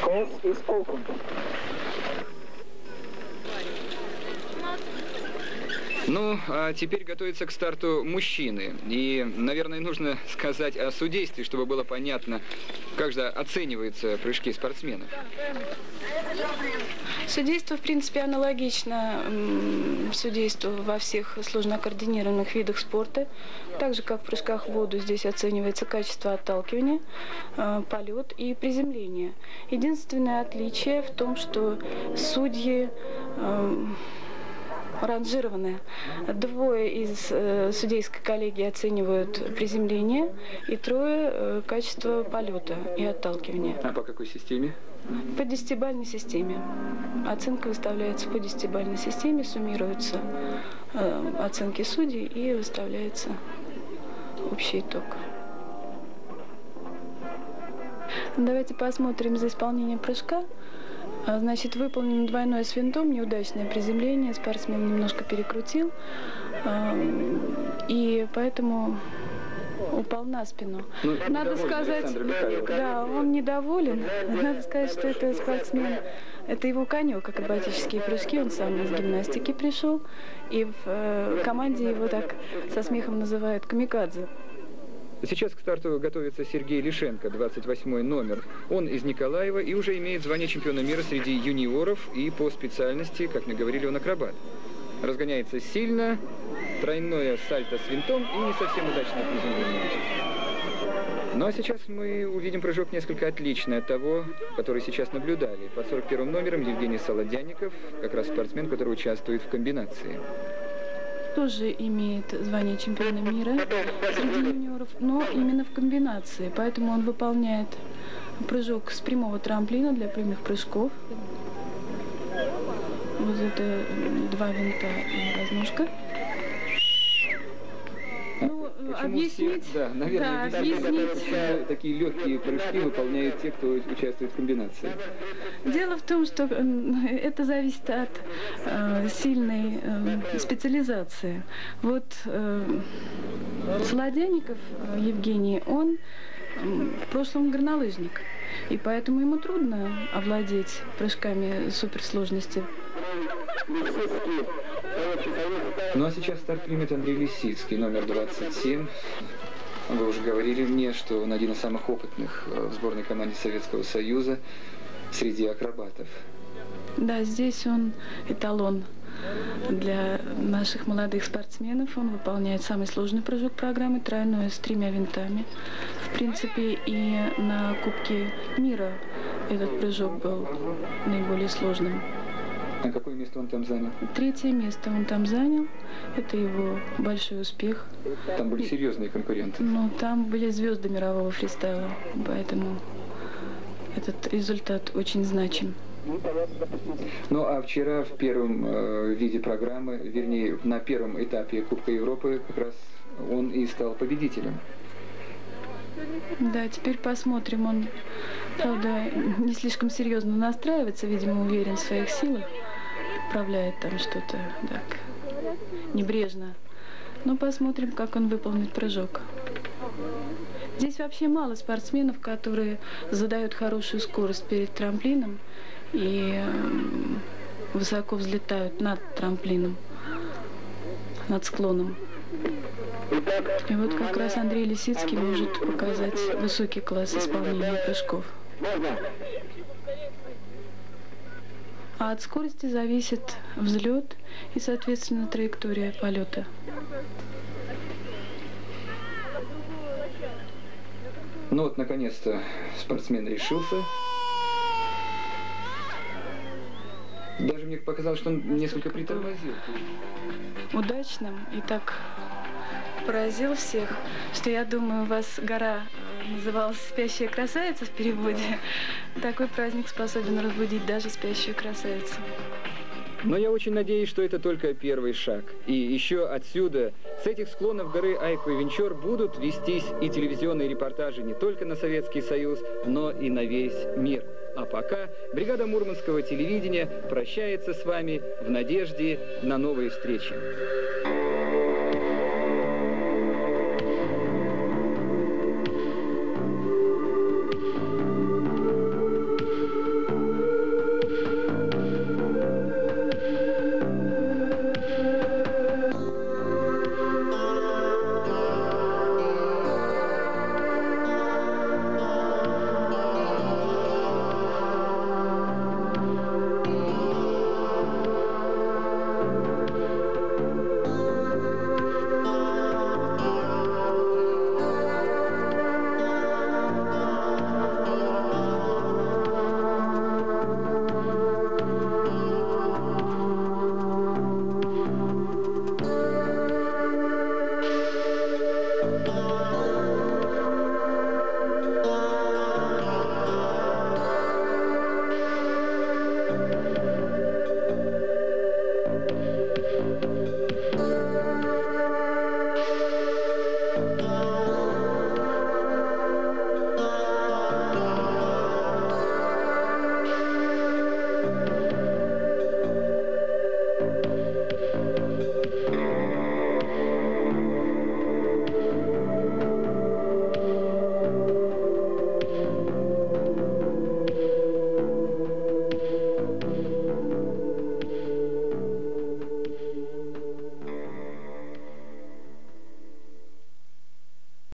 Toss is open. Ну, а теперь готовятся к старту мужчины. И, наверное, нужно сказать о судействе, чтобы было понятно, как же оцениваются прыжки спортсменов. Судейство, в принципе, аналогично судейству во всех сложно координированных видах спорта. Так же, как в прыжках в воду, здесь оценивается качество отталкивания, полет и приземление. Единственное отличие в том, что судьи ранжированы. Двое из судейской коллегии оценивают приземление, и трое качество полета и отталкивания. А по какой системе? По 10-бальной системе. Оценка выставляется по 10-бальной системе, суммируются оценки судей и выставляется общий итог. Давайте посмотрим за исполнение прыжка. Значит, выполнено двойное с винтом, неудачное приземление, спортсмен немножко перекрутил, и поэтому упал на спину. Ну, надо сказать, да, он недоволен. Надо сказать, что это спортсмен, это его конек, акробатические прыжки, он сам из гимнастики пришел, и в команде его так со смехом называют камикадзе. Сейчас к старту готовится Сергей Лишенко, 28-й номер. Он из Николаева и уже имеет звание чемпиона мира среди юниоров, и по специальности, как мне говорили, он акробат. Разгоняется сильно, тройное сальто с винтом и не совсем удачное приземление. Ну а сейчас мы увидим прыжок несколько отличный от того, который сейчас наблюдали. Под 41-м номером Евгений Солодянников, как раз спортсмен, который участвует в комбинации. Тоже имеет звание чемпиона мира среди юниоров, но именно в комбинации. Поэтому он выполняет прыжок с прямого трамплина для прямых прыжков. Вот это 2 винта и разножка. Ну, объяснить, да, наверное, да, объяснить, почему такие легкие прыжки выполняют те, кто участвует в комбинации. Дело в том, что это зависит от сильной специализации. Вот Солодянников Евгений, он в прошлом горнолыжник, и поэтому ему трудно овладеть прыжками суперсложности. Ну а сейчас старт примет Андрей Лисицкий, номер 27. Вы уже говорили мне, что он один из самых опытных в сборной команде Советского Союза среди акробатов. Да, здесь он эталон для наших молодых спортсменов. Он выполняет самый сложный прыжок программы, тройное с 3 винтами. В принципе, и на Кубке мира этот прыжок был наиболее сложным. А какое место он там занял? 3-е место он там занял. Это его большой успех. Там были серьезные конкуренты. Ну, там были звезды мирового фристайла, поэтому этот результат очень значим. Ну, а вчера в первом виде программы, вернее, на первом этапе Кубка Европы, как раз он и стал победителем. Да, теперь посмотрим. Он, правда, не слишком серьезно настраивается, видимо, уверен в своих силах. Управляет там что-то так небрежно. Но посмотрим, как он выполнит прыжок. Здесь вообще мало спортсменов, которые задают хорошую скорость перед трамплином и высоко взлетают над трамплином, над склоном. И вот как раз Андрей Лисицкий может показать высокий класс исполнения прыжков. А от скорости зависит взлет и, соответственно, траектория полета. Ну вот, наконец-то, спортсмен решился. Даже мне показалось, что он несколько притормозил. Удачным и так поразил всех, что я думаю, у вас гора называлась «Спящая красавица» в переводе. Такой праздник способен разбудить даже спящую красавицу. Но я очень надеюсь, что это только первый шаг. И еще отсюда, с этих склонов горы Айква-Венчор, будут вестись и телевизионные репортажи не только на Советский Союз, но и на весь мир. А пока бригада Мурманского телевидения прощается с вами в надежде на новые встречи.